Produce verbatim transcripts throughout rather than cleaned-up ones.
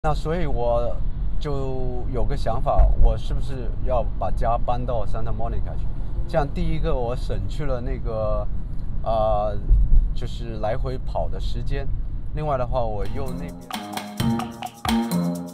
那所以我就有个想法，我是不是要把家搬到 Santa Monica 去？这样第一个我省去了那个呃，就是来回跑的时间。另外的话，我又那边。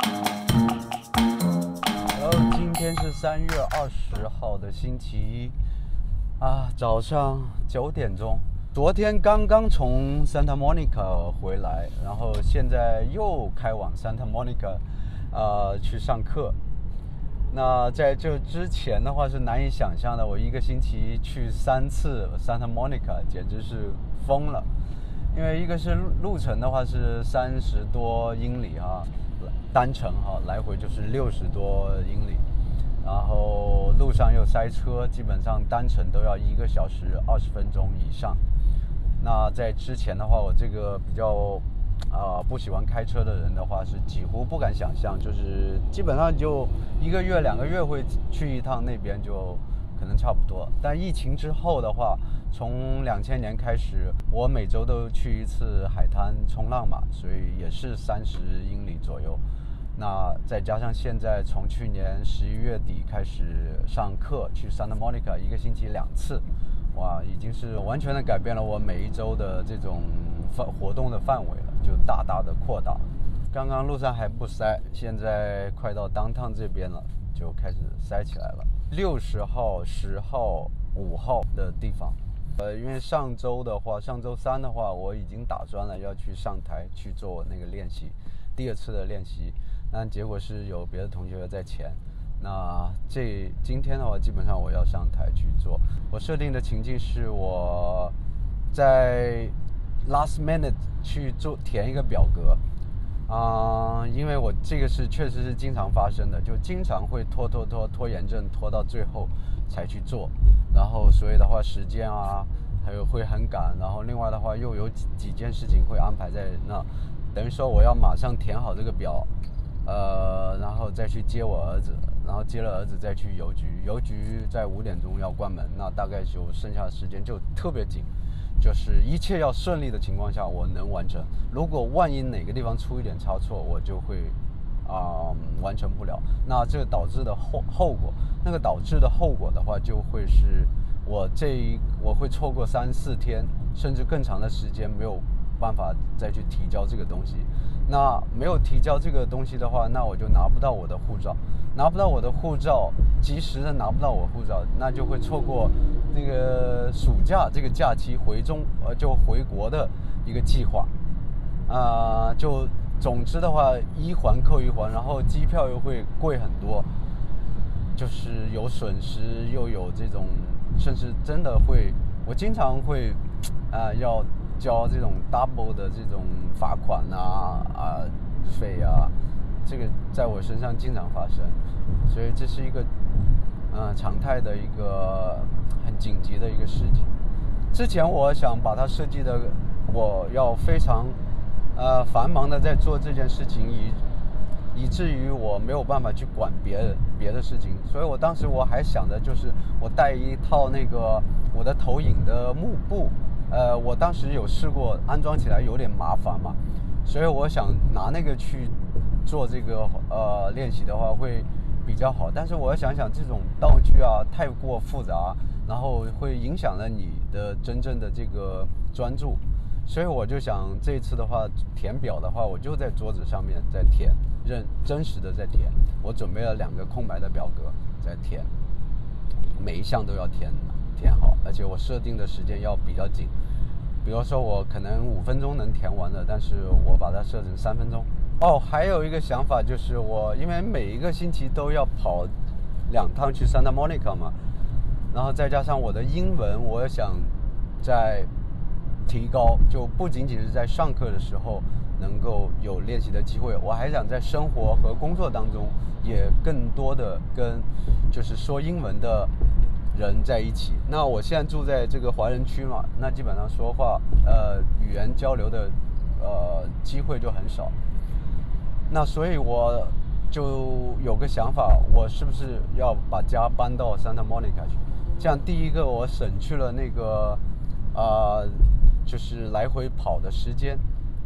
然后今天是三月二十号的星期一啊，早上九点钟。昨天刚刚从 Santa Monica 回来，然后现在又开往 Santa Monica， 呃，去上课。那在这之前的话是难以想象的，我一个星期去三次 Santa Monica， 简直是疯了。因为一个是路程的话是三十多英里啊，单程哈、啊，来回就是六十多英里。然后路上又塞车，基本上单程都要一个小时二十分钟以上。那在之前的话，我这个比较啊、呃、不喜欢开车的人的话，是几乎不敢想象，就是基本上就一个月两个月会去一趟那边，就可能差不多。但疫情之后的话，从两千年开始，我每周都去一次海滩冲浪嘛，所以也是三十英里左右。那再加上现在从去年十一月底开始上课，去 Santa Monica 一个星期两次，哇，已经是完全的改变了我每一周的这种范活动的范围了，就大大的扩大。刚刚路上还不塞，现在快到 downtown 这边了，就开始塞起来了。六十号、十号、五号的地方，呃，因为上周的话，上周三的话，我已经打算了要去上台去做那个练习，第二次的练习。但结果是有别的同学在前，那这今天的话，基本上我要上台去做。我设定的情境是我在 last minute 去做填一个表格，啊、呃，因为我这个是确实是经常发生的，就经常会拖拖拖拖延症拖到最后才去做，然后所以的话时间啊，还有会很赶，然后另外的话又有几几件事情会安排在那，等于说我要马上填好这个表。呃，然后再去接我儿子，然后接了儿子再去邮局，邮局在五点钟要关门，那大概就剩下的时间就特别紧，就是一切要顺利的情况下我能完成，如果万一哪个地方出一点差错，我就会啊、呃、完成不了，那这导致的后后果，那个导致的后果的话就会是我这一我会错过三四天甚至更长的时间没有办法再去提交这个东西。那没有提交这个东西的话，那我就拿不到我的护照，拿不到我的护照，及时的拿不到我护照，那就会错过那个暑假这个假期回中呃就回国的一个计划，啊、呃，就总之的话一环扣一环，然后机票又会贵很多，就是有损失又有这种，甚至真的会，我经常会啊、呃、要。交这种 double 的这种罚款啊啊费啊，这个在我身上经常发生，所以这是一个呃常态的一个很紧急的一个事情。之前我想把它设计的，我要非常呃繁忙的在做这件事情，以以至于我没有办法去管别的别的事情，所以我当时我还想着就是我带一套那个我的投影的幕布。呃，我当时有试过安装起来有点麻烦嘛，所以我想拿那个去做这个呃练习的话会比较好。但是我想想这种道具啊太过复杂，然后会影响了你的真正的这个专注，所以我就想这次的话填表的话，我就在桌子上面在填，认真实的在填。我准备了两个空白的表格在填，每一项都要填。填好，而且我设定的时间要比较紧，比如说我可能五分钟能填完的，但是我把它设成三分钟。哦，还有一个想法就是我因为每一个星期都要跑两趟去 Santa Monica 嘛，然后再加上我的英文，我想在提高，就不仅仅是在上课的时候能够有练习的机会，我还想在生活和工作当中也更多的跟就是说英文的人在一起。那我现在住在这个华人区嘛，那基本上说话呃语言交流的呃机会就很少。那所以我就有个想法，我是不是要把家搬到 Santa Monica 去？这样第一个我省去了那个呃就是来回跑的时间。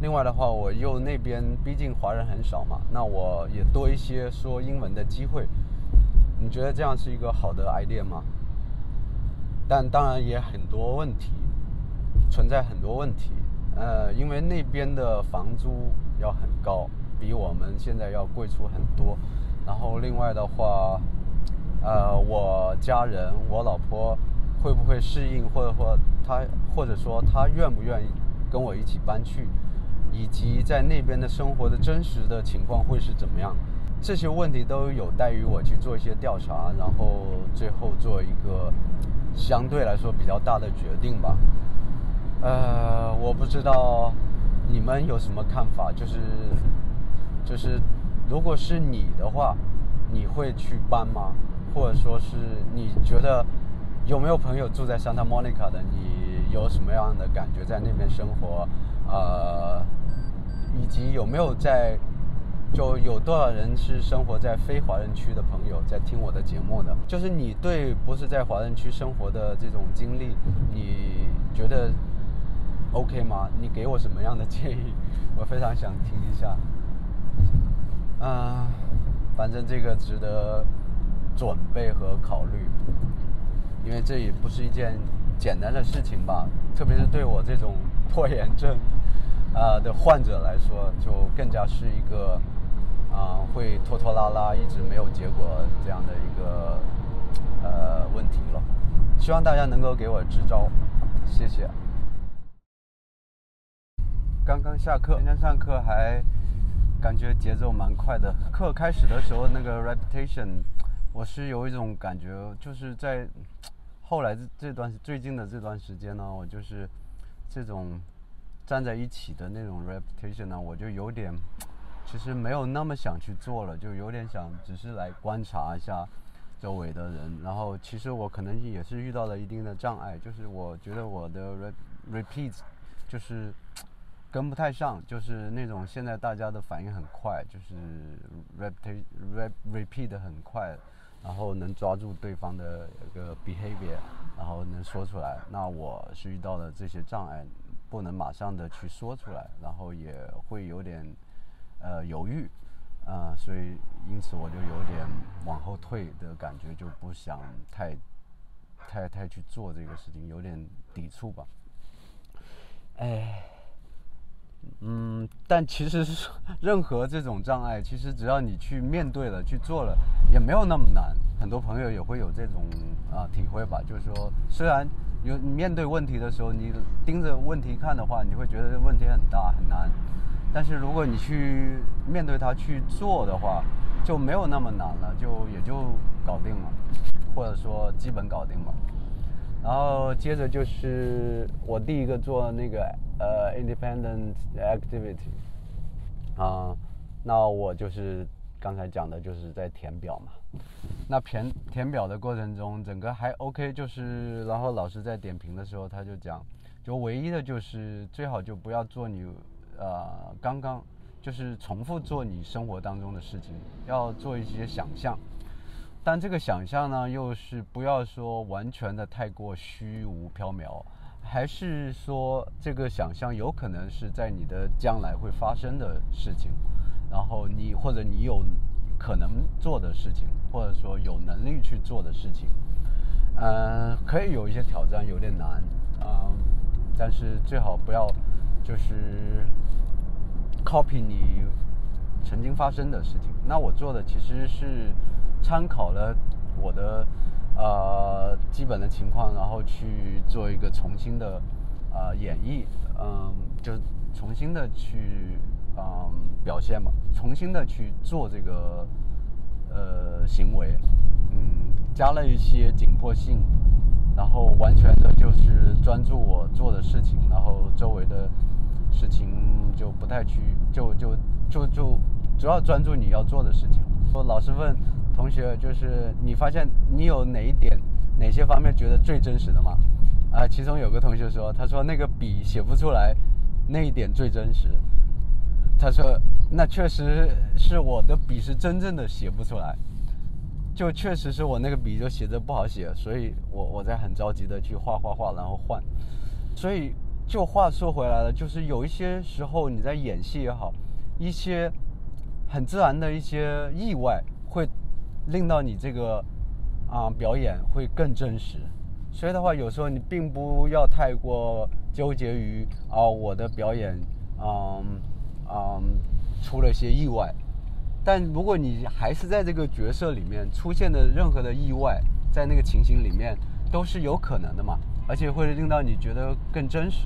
另外的话，我又那边毕竟华人很少嘛，那我也多一些说英文的机会。你觉得这样是一个好的 idea 吗？但当然也很多问题，存在很多问题。呃，因为那边的房租要很高，比我们现在要贵出很多。然后另外的话，呃，我家人，我老婆会不会适应，或者说她，或者说她愿不愿意跟我一起搬去，以及在那边的生活的真实的情况会是怎么样？这些问题都有待于我去做一些调查，然后最后做一个相对来说比较大的决定吧。呃，我不知道你们有什么看法，就是就是如果是你的话，你会去搬吗？或者说是你觉得有没有朋友住在 Santa Monica 的？你有什么样的感觉在那边生活？呃，以及有没有在就有多少人是生活在非华人区的朋友在听我的节目的？就是你对不是在华人区生活的这种经历，你觉得 OK 吗？你给我什么样的建议？我非常想听一下。啊、呃，反正这个值得准备和考虑，因为这也不是一件简单的事情吧，特别是对我这种拖延症啊、呃、的患者来说，就更加是一个啊、呃、会拖拖拉拉一直没有结果这样的一个呃问题了。希望大家能够给我支招，谢谢。刚刚下课，今天上课还感觉节奏蛮快的。课开始的时候那个 repetition， 我是有一种感觉，就是在后来这段最近的这段时间呢，我就是这种站在一起的那种 repetition 呢，我就有点其实没有那么想去做了，就有点想只是来观察一下周围的人。然后其实我可能也是遇到了一定的障碍，就是我觉得我的 repeat 就是跟不太上，就是那种现在大家的反应很快，就是 repeat repeat 很快，然后能抓住对方的一个 behavior， 然后能说出来。那我是遇到了这些障碍，不能马上的去说出来，然后也会有点呃犹豫，啊、呃，所以因此我就有点往后退的感觉，就不想太太太去做这个事情，有点抵触吧。哎。嗯，但其实是任何这种障碍，其实只要你去面对了、去做了，也没有那么难。很多朋友也会有这种啊、呃、体会吧，就是说，虽然有你面对问题的时候，你盯着问题看的话，你会觉得问题很大很难，但是如果你去面对它去做的话，就没有那么难了，就也就搞定了，或者说基本搞定了。然后接着就是我第一个做那个呃 independent activity 啊、呃，那我就是刚才讲的就是在填表嘛。那填填表的过程中，整个还 OK， 就是然后老师在点评的时候他就讲，就唯一的就是最好就不要做你呃刚刚就是重复做你生活当中的事情，要做一些想象。但这个想象呢，又是不要说完全的太过虚无缥缈，还是说这个想象有可能是在你的将来会发生的事情，然后你或者你有可能做的事情，或者说有能力去做的事情，呃，可以有一些挑战，有点难，嗯，但是最好不要就是 copy 你曾经发生的事情。那我做的其实是参考了我的呃基本的情况，然后去做一个重新的呃演绎，嗯，就重新的去嗯表现嘛，重新的去做这个呃行为，嗯，加了一些紧迫性，然后完全的就是专注我做的事情，然后周围的事情就不太去就就就就主要专注你要做的事情。老师问同学，就是你发现你有哪一点哪些方面觉得最真实的吗？啊、呃，其中有个同学说，他说那个笔写不出来那一点最真实。他说那确实是我的笔是真正的写不出来，就确实是我那个笔就写着不好写，所以我我在很着急的去画画画然后换。所以就话说回来了，就是有一些时候你在演戏也好，一些很自然的一些意外会令到你这个啊、呃、表演会更真实。所以的话，有时候你并不要太过纠结于啊、呃、我的表演嗯嗯出了一些意外。但如果你还是在这个角色里面出现的任何的意外，在那个情形里面都是有可能的嘛，而且会令到你觉得更真实。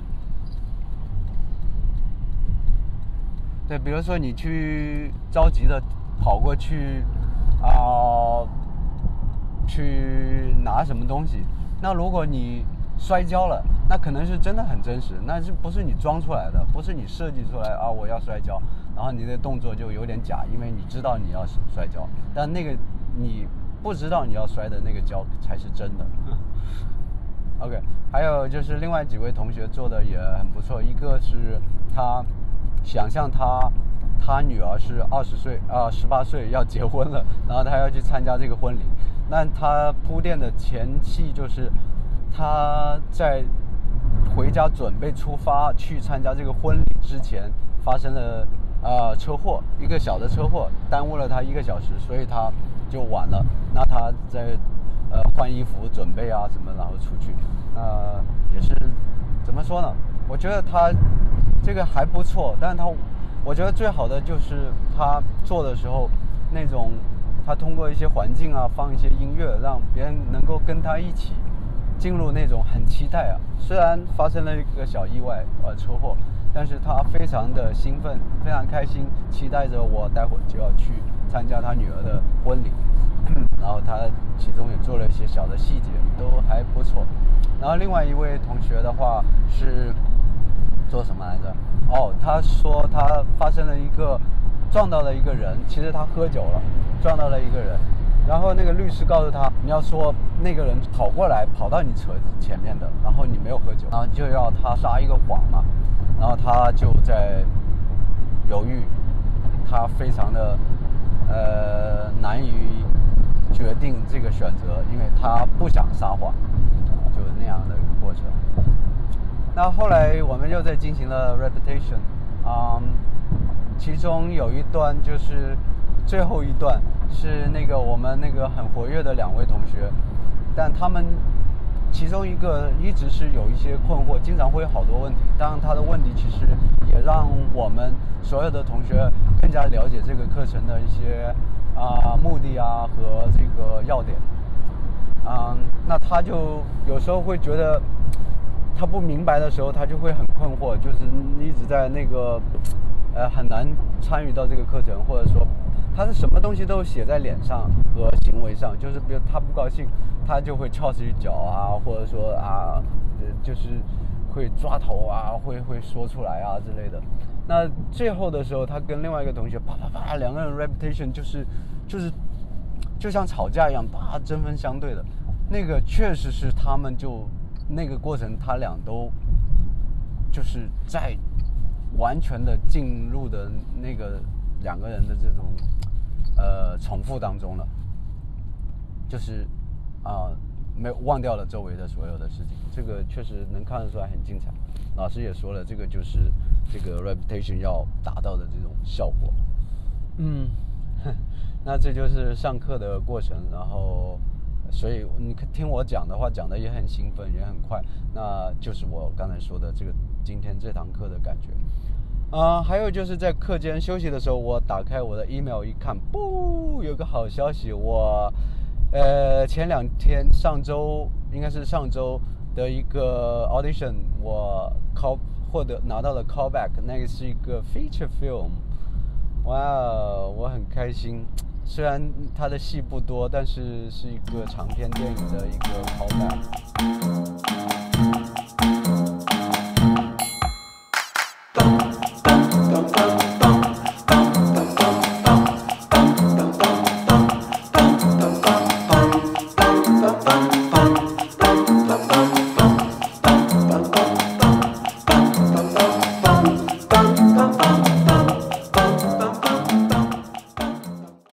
对，比如说你去着急的跑过去啊、呃，去拿什么东西，那如果你摔跤了，那可能是真的很真实，那是不是你装出来的，不是你设计出来啊我要摔跤，然后你的动作就有点假，因为你知道你要摔跤，但那个你不知道你要摔的那个跤才是真的。OK， 还有就是另外几位同学做的也很不错，一个是他想象他他女儿是二十岁啊十八岁要结婚了，然后他要去参加这个婚礼，那他铺垫的前戏就是他在回家准备出发去参加这个婚礼之前发生了呃车祸，一个小的车祸耽误了他一个小时，所以他就晚了。那他在呃换衣服准备啊什么，然后出去，呃也是怎么说呢？我觉得他这个还不错，但是他我觉得最好的就是他做的时候那种，他通过一些环境啊放一些音乐，让别人能够跟他一起进入那种很期待啊，虽然发生了一个小意外，呃，车祸，但是他非常的兴奋，非常开心，期待着我待会儿就要去参加他女儿的婚礼，然后他其中也做了一些小的细节，都还不错。然后另外一位同学的话是做什么来着？哦，他说他发生了一个撞到了一个人，其实他喝酒了，撞到了一个人。然后那个律师告诉他，你要说那个人跑过来跑到你车子前面的，然后你没有喝酒，然后就要他撒一个谎嘛，然后他就在犹豫，他非常的呃难于决定这个选择，因为他不想撒谎，就是那样的一个过程。那后来我们又在进行了 repetition， 嗯，其中有一段就是最后一段是那个我们那个很活跃的两位同学，但他们其中一个一直是有一些困惑，经常会有好多问题。当然他的问题其实也让我们所有的同学更加了解这个课程的一些啊、呃、目的啊和这个要点。嗯，那他就有时候会觉得他不明白的时候，他就会很困惑，就是一直在那个呃很难参与到这个课程，或者说他是什么东西都写在脸上和行为上，就是比如他不高兴，他就会翘起脚啊，或者说啊，呃就是会抓头啊，会会说出来啊之类的。那最后的时候，他跟另外一个同学啪啪啪，两个人 repetition 就是就是就像吵架一样，啪针锋相对的，那个确实是他们就那个过程，他俩都就是在完全的进入的那个两个人的这种呃重复当中了，就是啊、呃、没有忘掉了周围的所有的事情，这个确实能看得出来很精彩。老师也说了，这个就是这个 repetition 要达到的这种效果。嗯，那这就是上课的过程，然后所以你听我讲的话，讲的也很兴奋，也很快，那就是我刚才说的这个今天这堂课的感觉。啊、呃，还有就是在课间休息的时候，我打开我的 email 一看，不，有个好消息，我呃前两天上周应该是上周的一个 audition， 我 call 获得拿到了 callback， 那个是一个 feature film， 哇，我很开心。虽然它的戏不多，但是是一个长篇电影的一个 callback。